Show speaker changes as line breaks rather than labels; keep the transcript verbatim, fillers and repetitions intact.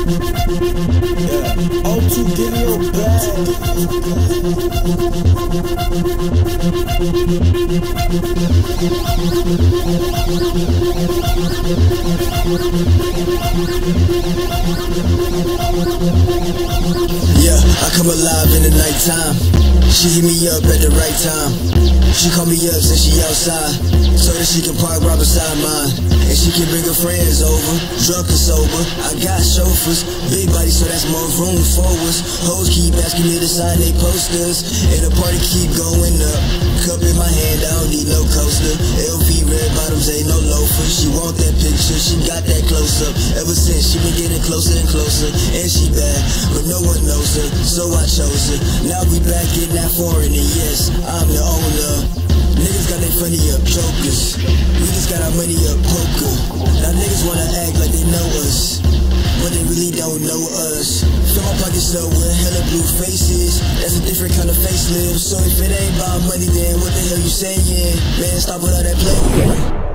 Yeah. O two, give me your bag.
Yeah, I come alive in the nighttime. She hit me up at the right time. She call me up since she outside, so that she can park right beside mine. And she can bring her friends over, drunk or sober. I got chauffeurs, big body, so that's more room for us. Hoes keep asking me to sign they posters, and the party keep going up. Cup in my hand, I don't need no coaster. L V red bottoms, ain't no loafer. She want that picture, she got that close up. Ever since, she been getting closer and closer. And she bad, but no one knows her, so I chose her. Now we back in that foreign, and yes, I'm the owner. Niggas got their funny up, jokers. We just got our money up, poker. Now niggas wanna act like they know us, but they really don't know us. Fill my pockets up with hella blue faces. That's a different kind of facelift. So if it ain't about money, then what the hell you saying? Man, stop with all that play.